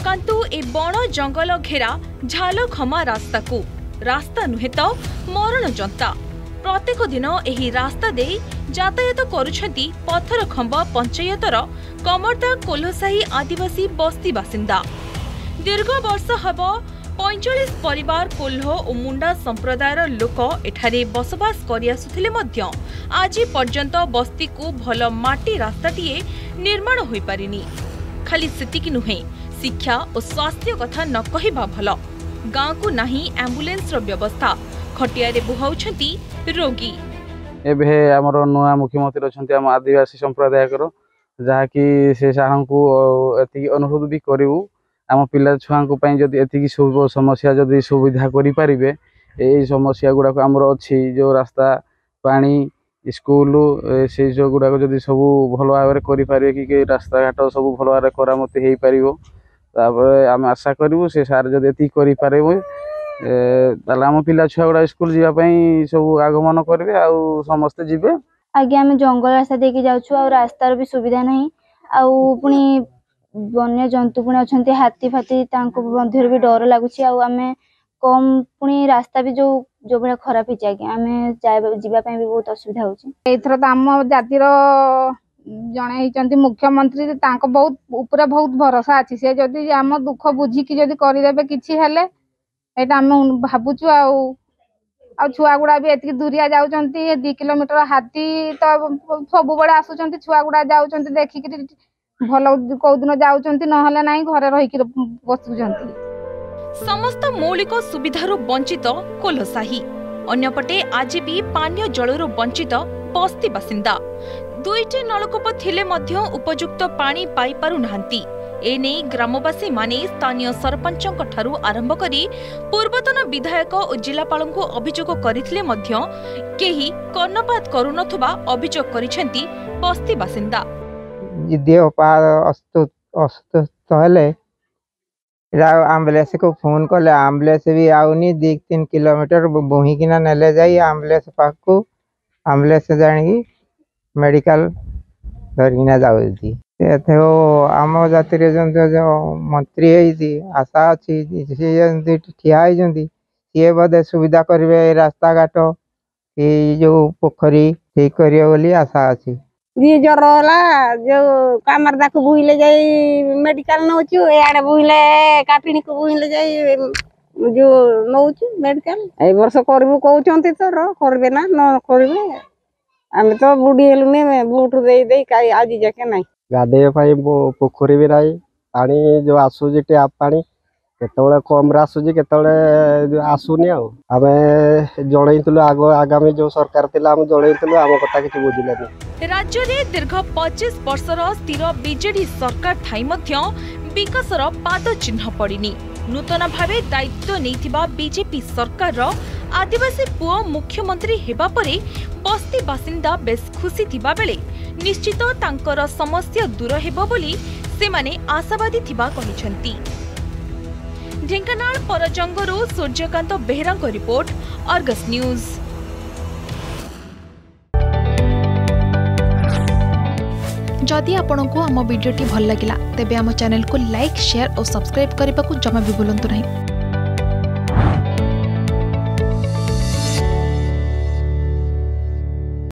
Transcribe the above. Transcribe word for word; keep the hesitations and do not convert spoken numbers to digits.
कांतु ए बण जंगल घेरा झालखमा रास्ता को रास्ता नुहे तो मरण जनता प्रत्येक दिन एही रास्ता दे यातायात करुछंती पत्थर खंब पंचायतर कमरदा कोल्हसाही आदिवासी बस्ती बासिंदा। दीर्घ वर्ष हब पैंचाश परिवार कोल्ह और मुंडा संप्रदायर लोक एठारे बसवास करि आसुथिले मध्य आज पर्यंत बस्ती को भल माटी रास्ताटीए निर्माण होई पारिनी। खाली सेतिकी नुहे शिक्षा और स्वास्थ्य कथा न कहिबा भल गाँ को नाही एम्बुलेंस रो व्यवस्था खटिया रे बुहाउछंती रोगी। एबे हमर नुआ मुख्यमंत्री अछंती हम आदिवासी संप्रदाय करो जहा कि से साहन को एति अनुरोध भी करिवु आम पिला छुआ को पई जदी एति सब समस्या जदी सुविधा करि परिबे ए समस्या गुडा को हमर अछि जो रास्ता पानी स्कूल से जो गुडा को जदी सब भलो भाबरे करि परिबे कि रास्ता घाट सब भलो भाबरे करामती हेई परिबो तापर आम आशा करिवु से सार जदी एति करि परिबो आम पिला छुआ गुड़ा स्कूल जावाई सब आगमन करेंगे आउ समस्ते जीवे। आगे आम जंगल रास्ता देके जाऊँ रास्तार भी सुविधा नहीं आनी वन्य जंतु पुणी अच्छा हाथी फाती मध्य भी डर लगुच आम कम पुणी रास्ता भी जो जो भाई खराब हो आगे आम जावाई भी बहुत असुविधा होथर तो आम जातिर जड़े मुख्यमंत्री बहुत ऊपर बहुत भरोसा अच्छी से जदि आम दुख बुझिकी जदि करदे कि एटा आम भावुचु आ छुआ गुड़ा भी एति दूरिया जाउचंती दो किलोमीटर हाथी तो सब बड़े आसुचंती छुआ गुड़ा जाउचंती देखिक भल को दिन जाउचंती नहले नाही घरे रहिक बसुचंती। समस्त मौलिक सुविधारु वंचित कोल्हसाही अन्यपटे आज भी पानीय जलरु वंचित बस्ती बासिंदा दुईटी नलकूप थिले मध्य उपयुक्त पानी पाई पारु नाहंती। एने ग्रामवासी माने स्थानीय सरपंचक ठारू आरंभ करी पूर्वतन विधायक और जिलापाल को अभियोग करथिले मध्य केही कर्णपात करुनथबा अभियोग करिसेंती बस्ती बासिंदा। देह पार अस्वस्थ हेले एम्बुलेंस को फोन कले एम्बुलेंस भी आउनी दो तीन किलोमीटर बोहिकिना नेले जाई एम्बुलेंस पाखु एम्बुलेंस जानी मेडिकल धरिना जाउदी आम जाति जो मंत्री आशा अच्छी सी ठिया सी बोधे सुविधा करेंगे रास्ता घाट कि जो पोखरी ठीक करेंगे आशा अच्छी जी ज्वर है जो कामरदा को बुहिले जाई मेडिकल नौचु याडे बुहिले काटिनी को बुहिले जाई जो नौचु मेडिकल ए वर्ष करबु कहउचंती तो करबे ना न करबे आम तो बुढ़ी हेलुने बुट दे दे काई आज जाके नहीं गाधे पोखरी भी नहीं पानी जो आसूजी टैप पानी केतबेले कम आसूजी केतबेले आसुनी आम जणैतलु आग आगामी जो सरकार थिला हम जणैतलु आम कथा किछि बुझिलानी। राज्य रे दीर्घ पच्चीस वर्षर स्थिर बीजेडी सरकार थाई मध्य विकासर पाद चिन्ह पड़िनी। नूतन भावे दायित्व नैथिबा बीजेपी सरकार आदिवासी पुओ मुख्यमंत्री हेबा परे बस्ती बासिंदा बेस खुशी थिबा बेले निश्चित तांकर समस्या दूर हेबो बोली से माने आशावादी थिबा कहिसंती। ढेंकानाल परजंगरू सूर्यकांत बेहरा को रिपोर्ट अर्गस न्यूज। जदि आपंक आम भिडी भल लगा तेब आम चैनल को लाइक शेयर और सब्सक्राइब करने को जमा भी भूलु नहीं।